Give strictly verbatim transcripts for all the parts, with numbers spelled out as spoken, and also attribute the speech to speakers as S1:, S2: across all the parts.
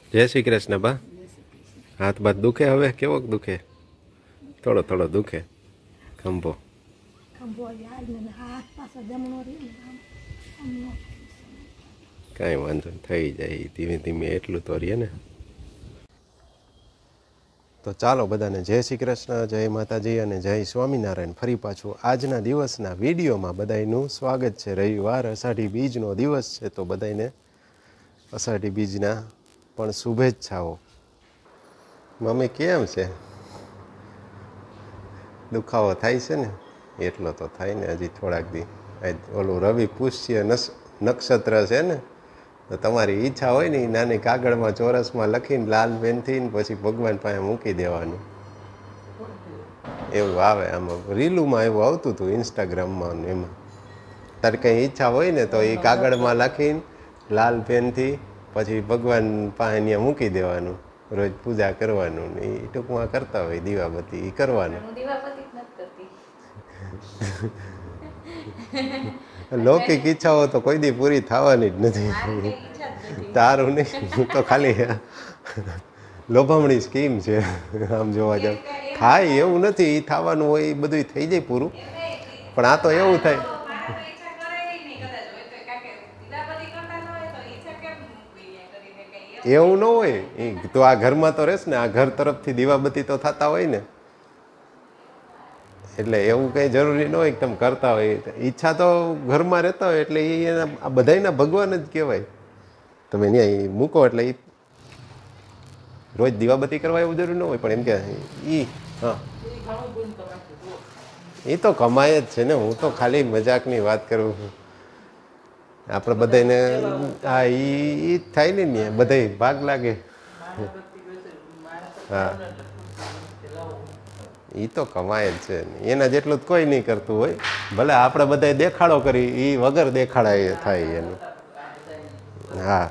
S1: જય શ્રી કૃષ્ણ બા. હાથ બાથ દુખે હવે? કેવો દુખે? થોડો થોડો દુખે ખંભો. કાંઈ વાંધો થઈ જાય ધીમે ધીમે, એટલું તો રહીએ ને. તો ચાલો બધાને જય શ્રી કૃષ્ણ, જય માતાજી અને જય સ્વામિનારાયણ. ફરી પાછું આજના દિવસના વિડીયોમાં બધાયનું સ્વાગત છે. રવિવાર અષાઢી બીજનો દિવસ છે, તો બધાને અષાઢી બીજના પણ શુભેચ્છાઓ. મમ્મી કેમ છે? દુખાવો થાય છે ને? એટલો તો થાય ને, હજી થોડાક દી. ઓલું રવિ પુષ્ય નક્ષત્ર છે ને, તો તમારી ઈચ્છા હોય ને એ નાની કાગળમાં ચોરસમાં લખીને લાલ પેનથી પછી ભગવાન પાસે મૂકી દેવાનું. એવું આવે આમાં રીલુમાં, એવું આવતું હતું ઇન્સ્ટાગ્રામમાં ને એમાં. તારે કંઈ ઈચ્છા હોય ને તો એ કાગળમાં લખીને લાલ પેનથી પછી ભગવાન પાસે ત્યાં મૂકી દેવાનું. રોજ પૂજા કરવાનું ને એ ટૂંકમાં કરતા હોય દીવાબત્તી એ કરવાનું. લૌકિક ઈચ્છાઓ તો કોઈ દી પૂરી થવાની જ નથી. તારું નહીં, હું તો ખાલી લોભામણી સ્કીમ છે આમ જોવા જાવ. થાય એવું નથી, એ થવાનું હોય એ બધું થઈ જાય પૂરું, પણ આ તો એવું થાય. એવું ન હોય એ તો આ ઘરમાં તો રહેશ ને, આ ઘર તરફથી દીવાબત્તી તો થતા હોય ને, એટલે એવું કંઈ જરૂરી ન હોય કે તમે કરતા હોય. ઈચ્છા તો ઘરમાં રહેતા હોય એટલે એ એના આ બધાયના ભગવાન જ કહેવાય. તમે ત્યાં મૂકો એટલે એ રોજ દીવાબત્તી કરવા એવું જરૂરી ન હોય, પણ એમ કે એ હા એ તો કમાય જ છે ને. હું તો ખાલી મજાકની વાત કરું છું. આપણે બધાને હા એ જ થાય ને ને બધાય ભાગ લાગે. હા એ તો કમાય જ છે, એના જેટલું જ કોઈ નહીં કરતું હોય. ભલે આપણે બધા દેખાડો કરી, એ વગર દેખાડા એ થાય એનું. હા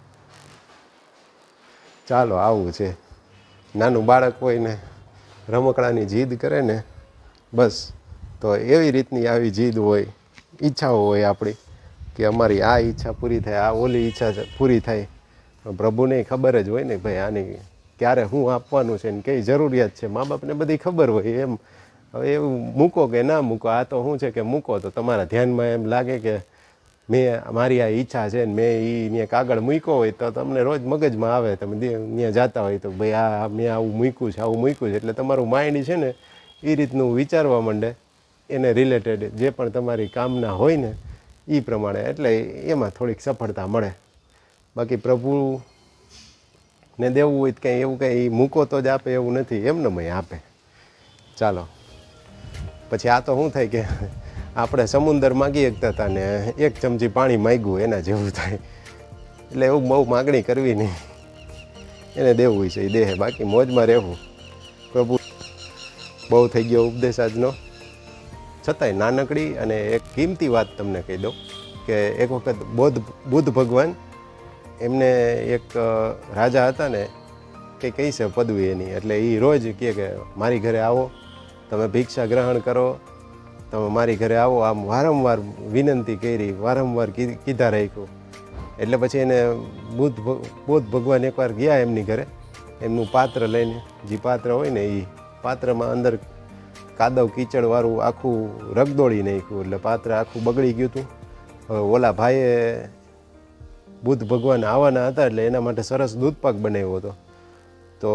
S1: ચાલો આવું છે. નાનું બાળક હોય ને રમકડાની જીદ કરે ને, બસ તો એવી રીતની આવી જીદ હોય, ઈચ્છાઓ હોય આપણી કે અમારી આ ઈચ્છા પૂરી થાય, આ ઓલી ઈચ્છા પૂરી થાય. પ્રભુને ખબર જ હોય ને ભાઈ આની ક્યારે શું આપવાનું છે ને કઈ જરૂરિયાત છે. મા બાપને બધી ખબર હોય. એમ હવે એવું મૂકો કે ના મૂકો, આ તો શું છે કે મૂકો તો તમારા ધ્યાનમાં એમ લાગે કે મેં મારી આ ઈચ્છા છે ને મેં એ ત્યાં કાગળ મૂક્યો હોય તો તમને રોજ મગજમાં આવે. તમે ત્યાં જતા હોય તો ભાઈ આ મેં આવું મૂક્યું છે, આવું મૂક્યું છે, એટલે તમારું માઇન્ડ છે ને એ રીતનું વિચારવા માંડે એને રિલેટેડ જે પણ તમારી કામના હોય ને એ પ્રમાણે. એટલે એમાં થોડીક સફળતા મળે. બાકી પ્રભુને દેવું હોય તો કંઈ એવું કંઈ મૂકો તો જ આપે એવું નથી, એમને મય આપે. ચાલો પછી આ તો શું થાય કે આપણે સમુદર માગી શકતા હતા ને એક ચમચી પાણી માગ્યું એના જેવું થાય. એટલે એવું બહુ માગણી કરવી નહીં, એને દેવું છે એ દેહે, બાકી મોજમાં રહેવું. પ્રભુ બહુ થઈ ગયો ઉપદેશ આજનો, છતાંય નાનકડી અને એક કિંમતી વાત તમને કહી દઉં કે એક વખત બૌદ્ધ બુદ્ધ ભગવાન એમને એક રાજા હતા ને કે કઈ છે પદવી એની, એટલે એ રોજ કહે કે મારી ઘરે આવો, તમે ભિક્ષા ગ્રહણ કરો, તમે મારી ઘરે આવો. આમ વારંવાર વિનંતી કરી, વારંવાર કીધા રાખ્યું. એટલે પછી એને બુદ્ધ બૌદ્ધ ભગવાન એકવાર ગયા એમની ઘરે, એમનું પાત્ર લઈને, જે પાત્ર હોય ને એ પાત્રમાં અંદર કાદવ કીચડવાળું આખું રગદોળી નાખ્યું, એટલે પાત્ર આખું બગડી ગયું હતું. હવે ઓલા ભાઈએ બુદ્ધ ભગવાન આવવાના હતા એટલે એના માટે સરસ દૂધપાક બનાવ્યો હતો. તો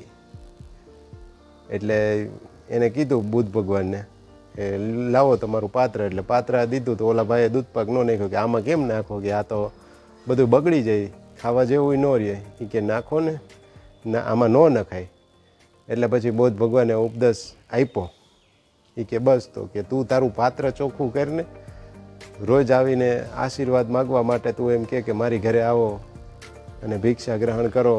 S1: એટલે એને કીધું બુદ્ધ ભગવાનને કે લાવો તમારું પાત્ર. એટલે પાત્ર દીધું તો ઓલા ભાઈએ દૂધપાક ન નાખ્યો કે આમાં કેમ નાખો, કે આ તો બધું બગડી જાય, ખાવા જેવું ન રહે. એ કે નાખો ને, ના આમાં ન નખાય. એટલે પછી બૌદ્ધ ભગવાને ઉપદેશ આપ્યો એ કે બસ તો કે તું તારું પાત્ર ચોખ્ખું કરીને રોજ આવીને આશીર્વાદ માગવા માટે તું એમ કે મારી ઘરે આવો અને ભિક્ષા ગ્રહણ કરો.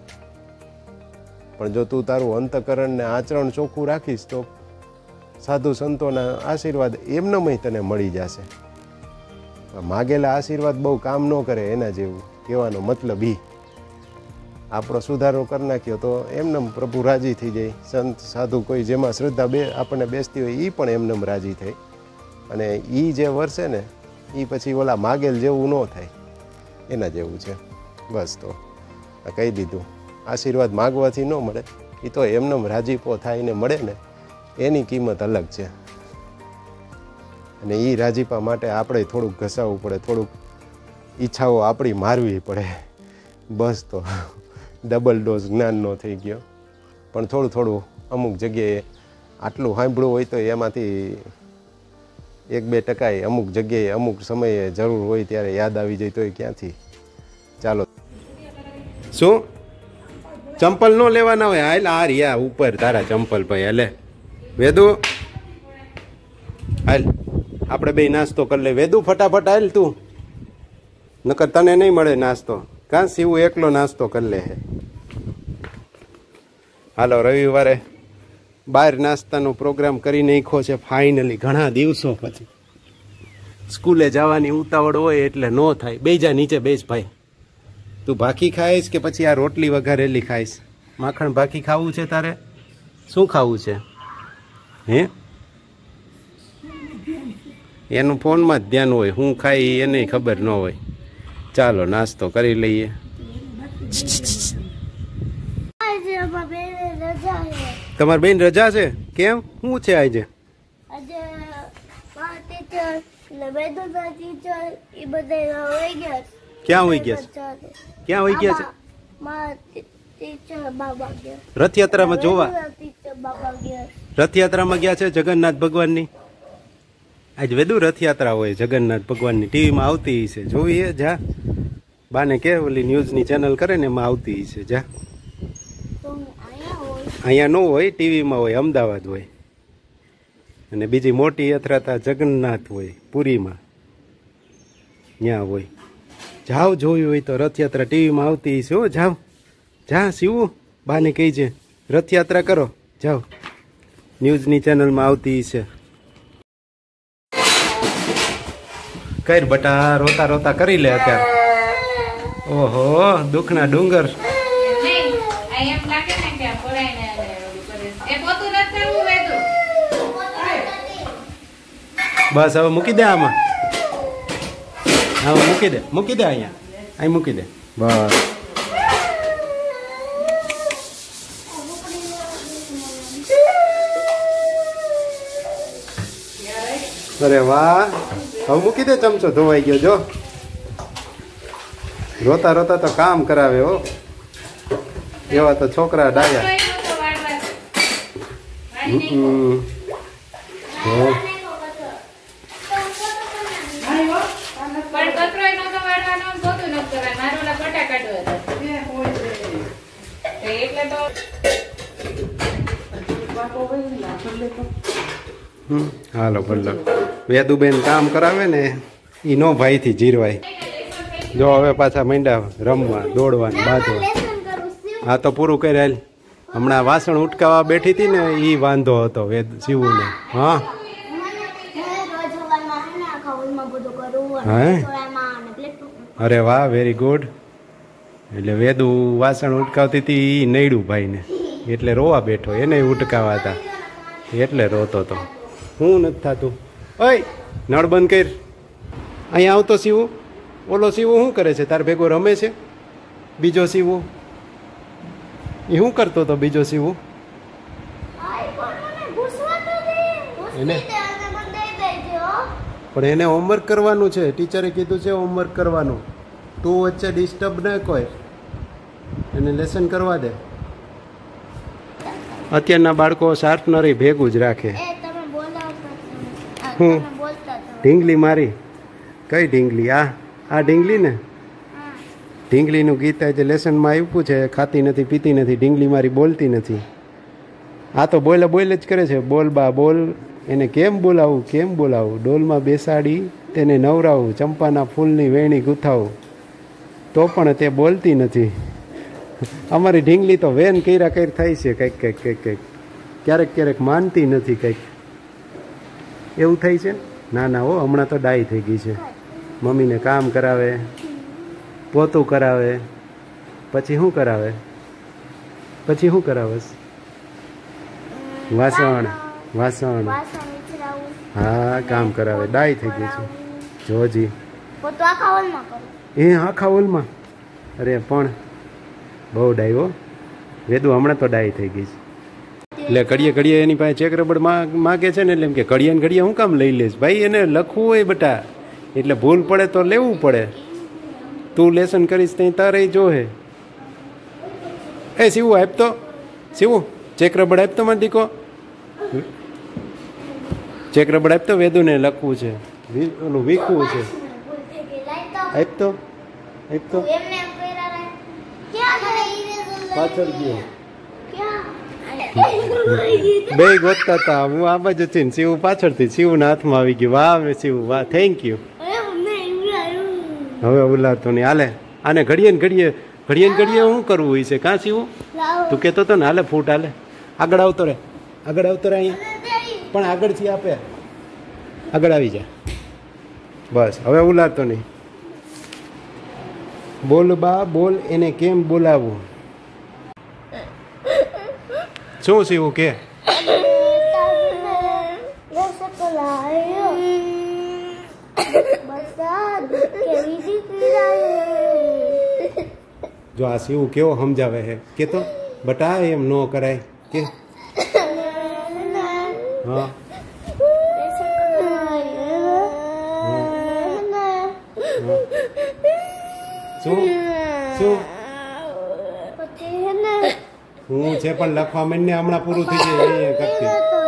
S1: પણ જો તું તારું અંતકરણ ને આચરણ ચોખ્ખું રાખીશ તો સાધુ સંતોના આશીર્વાદ એમનેમય તને મળી જશે. માગેલા આશીર્વાદ બહુ કામ ન કરે એના જેવું કહેવાનો મતલબ એ. આપણો સુધારો કરી નાખ્યો તો એમને પ્રભુ રાજી થઈ જાય. સંત સાધુ કોઈ જેમાં શ્રદ્ધા બે આપણને બેસતી હોય એ પણ એમને રાજી થાય. અને એ જે વર્ષે ને એ પછી ઓલા માગેલ જેવું ન થાય, એના જેવું છે. બસ તો કહી દીધું. આશીર્વાદ માગવાથી ન મળે, એ તો એમને રાજીપો થાયને મળે ને એની કિંમત અલગ છે. અને એ રાજીપા માટે આપણે થોડુંક ઘસાવવું પડે, થોડુંક ઈચ્છાઓ આપણી મારવી પડે. બસ તો ડબલ ડોઝ જ્ઞાનનો થઈ ગયો. પણ થોડું થોડું અમુક જગ્યાએ આટલું સાંભળવું હોય તો એમાંથી એક બે ટકાએ અમુક જગ્યાએ અમુક સમયે જરૂર હોય ત્યારે યાદ આવી જાય તો એ ક્યાંથી. ચાલો, શું ચંપલ ન લેવાના હોય? હાલ આ રહ્યા ઉપર તારા ચંપલ ભાઈ. હાલે વેદુ, હાલ આપણે બે નાસ્તો કરી લે. વેદુ ફટાફટ હાલ તું, નકર તને નહીં મળે નાસ્તો. કાં સીવું એકલો નાસ્તો કરી લે. હાલો, રવિવારે બહાર નાસ્તાનો પ્રોગ્રામ કરી નાખ્યો છે ફાઇનલી. ઘણા દિવસો પછી સ્કૂલે જવાની ઉતાવળ હોય એટલે ન થાય. બેજા નીચે બેસ ભાઈ. તું ભાખી ખાઈશ કે પછી આ રોટલી વઘારેલી ખાઈશ? માખણ ભાખી ખાવું છે તારે? શું ખાવું છે? હે, એનું ફોનમાં જ ધ્યાન હોય, હું ખાઈ એને ખબર ન હોય. ચાલો નાસ્તો કરી લઈએ. તમારી બેન રજા છે? કેમ, શું છે આજે? ક્યાં હોઈ ગયા છે? ક્યાં હોઈ ગયા છે? રથયાત્રામાં જોવા. રથયાત્રામાં ગયા છે જગન્નાથ ભગવાનની. આજ વેદુ રથયાત્રા હોય જગન્નાથ ભગવાનની, ટીવીમાં આવતી છે. જોઈએ જા, બાને કે ઓલી ન્યૂઝની ચેનલ કરે ને એમાં આવતી છે. જા, અહીંયા ન હોય, ટીવીમાં હોય, અમદાવાદ હોય. અને બીજી મોટી યાત્રા જગન્નાથ હોય પુરીમાં, ત્યાં હોય. જાઓ, જોયું હોય તો રથયાત્રા ટીવીમાં આવતી છે. હો જાઓ, જા શિવું, બાને કહી છે રથયાત્રા કરો. જાઓ, ન્યૂઝની ચેનલમાં આવતી છે. કર બટા, રોતા રોતા કરી લે અત્યારે. ઓહો, દુઃખના ડુંગર. બસ હવે મૂકી દે આમાં. હા મૂકી દે, મૂકી દે અહીંયા, અહીં મૂકી દે. બસ અરે વાહ, હવે મૂકી દે. ચમચો ધોવાઈ ગયો જો. રોતા રોતા તો કામ કરાવે હો, એવા તો છોકરા ડાયા. હાલો ભલે, વેદુબેન કામ કરાવે ને એ નો ભાઈથી જીરવાય. જો હવે પાછા માંડ્યા રમવા, દોડવા, બાંધવા. હા તો પૂરું કરી હાલ. હમણાં વાસણ ઉટકાવા બેઠી હતી ને એ વાંધો હતો વેદ શિવુને. હા હા, અરે વાહ, વેરી ગુડ. એટલે વેદુ વાસણ ઉટકાવતી હતી એ નૈડું ભાઈને, એટલે રોવા બેઠો. એને ઉટકાવા હતા એટલે રોતો હતો. હું નથી થતું? ઓય નળ બંધ કર. અહીંયા આવતો શિવું. ઓલો શિવું શું કરે છે? તાર ભેગો રમે છે બીજો શિવું? એ શું કરતો હતો બીજો શિવું? એને પણ એને હોમવર્ક કરવાનું છે. ટીચરે કીધું છે હોમવર્ક કરવાનું. તું વચ્ચે ડિસ્ટર્બ ન કોઈ, એને લેસન કરવા દે. અત્યારના બાળકો શાર્પનરી ભેગું જ રાખે. હું ઢીંગલી મારી? કઈ ઢીંગલી? આ આ ઢીંગલી ને? ઢીંગલીનું ગીત આજે લેસનમાં આપ્યું છે. ખાતી નથી, પીતી નથી, ઢીંગલી મારી બોલતી નથી. આ તો બોલે બોલે જ કરે છે. બોલ બા બોલ. એને કેમ બોલાવું, કેમ બોલાવું? ડોલમાં બેસાડી તેને નવરાવું, ચંપાના ફૂલની વેણી ગૂંથાવું, તો પણ તે બોલતી નથી. અમારી ઢીંગલી તો વેન કર્યા કઈ થાય છે. કંઈક કંઈક કંઈક કંઈક ક્યારેક ક્યારેક માનતી નથી. કંઈક એવું થાય છે. ના ના હો, હમણાં તો ડાઈ થઈ ગઈ છે. મમ્મીને કામ કરાવે, પોતું કરાવે, પછી શું કરાવે? પછી શું કરાવસ? વાસણ વાસણ હા, કામ કરાવે. ડાઈ થઈ ગઈ છે જોજી. એ આખા હોલમાં. અરે પણ બહુ ડાઈ હો વેદુ, હમણાં તો ડાઈ થઈ ગઈ છે. એટલે ઘડીએ ઘડીએ એની પાસે ચેક રબડ માગે છે ને, એટલે એમ કે ઘડીએ ને ઘડીએ હું કામ લઈ લઈશ ભાઈ, એને લખવું હોય બેટા, એટલે ભૂલ પડે તો લેવું પડે. તું લેસન કરીશ ત્યાં તારે જોહે. એ શિવું આપ તો, શિવું ચેક રબડ આપ તો મારે દીકો, ચેક રબડ આપ તો, વેદુને લખવું છે, ઓલું વીખવું છે. આપ તો, આપ તો પાછળ ગયો બે ગોતતા હતા, હું આ બાજુ થી ને શિવ પાછળથી, શિવના હાથમાં આવી ગયું. વાહ મેં શિવ, વાહ થેન્ક યુ. હવે ઉલાતો નહીં હાલે, આને ઘડીએ ને ઘડીએ ઘડીએ ને ઘડીએ શું કરવું હોય છે કાં શિવ? તું કહેતો હતો ને હાલે ફૂટ હાલે, આગળ આવતો રે, આગળ આવતો રે અહીંયા, પણ આગળથી આપે, આગળ આવી જા બસ. હવે ઉલાતો નહીં. બોલ બા બોલ, એને કેમ બોલાવવું? શું શિવું કે? જો આ શિવું કેવો સમજાવે છે, કે તો બટા એમ ન કરાય કે. હા શું શું હું છે પણ લખવા માંડને, હમણાં પૂરું થઈ જાય અહીંયા કરતી.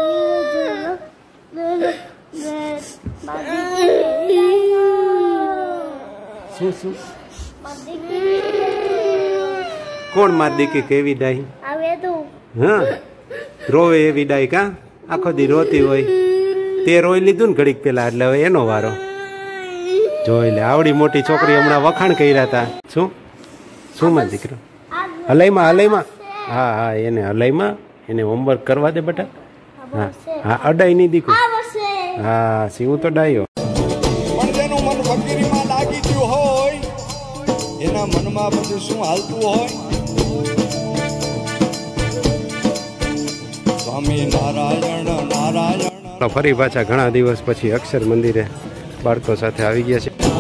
S1: શું શું કોણ માર દીકી કેવી ડાઈ? હા રોવે એવી ડાઈ કા, આખો દી રોતી હોય. તે રોઈ લીધું ને ઘડીક પેલા, એટલે હવે એનો વારો. જોઈ લે આવડી મોટી છોકરી હમણાં વખાણ કર્યા હતા. શું શું માં દીકરો? હલાઈમાં હલાઈમાં હા હા એને હલાઈમાં એને હોમવર્ક કરવા દે બેટા. હા હા અડાઈ નહીં દીકરો. હા શિવું તો ડાયો.
S2: પણ જેનું મન ફકીરીમાં લાગી ગયું હોય, એના મનમાં બધું શું હાલતું હોય? સ્વામી નારાયણ નારાયણ.
S1: ફરી પાછા ઘણા દિવસ પછી અક્ષર મંદિરે બાળકો સાથે આવી ગયા છે.